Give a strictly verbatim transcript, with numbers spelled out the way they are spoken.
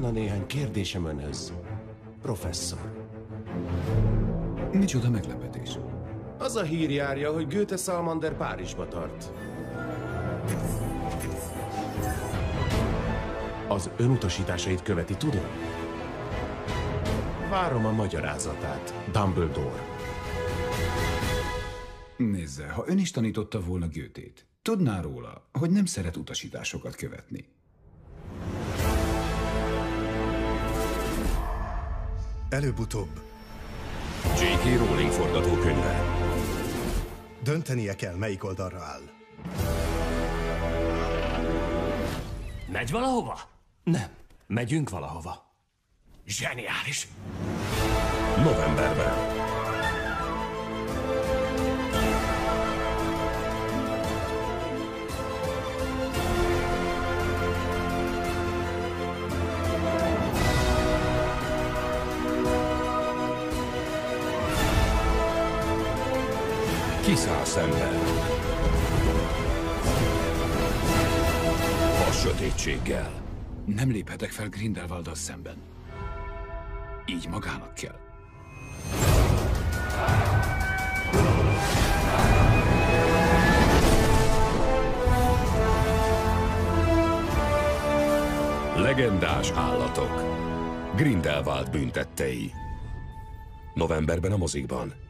volna néhány kérdésem önhöz, professzor. Micsoda meglepetés. Az a hír járja, hogy Goethe Salamander Párizsba tart. Az önutasításait követi, tudom? Várom a magyarázatát, Dumbledore. Nézze, ha ön is tanította volna Goethét, tudná róla, hogy nem szeret utasításokat követni. Előbb-utóbb jé ká. Rowling forgatókönyve. döntenie kell, melyik oldalra áll. Megy valahova? Nem. Megyünk valahova. Zseniális! Novemberben. Kiszáll szemben. A sötétséggel. Nem léphetek fel Grindelwalddal szemben. Így magának kell. Legendás állatok. Grindelwald büntettei. Novemberben a mozikban.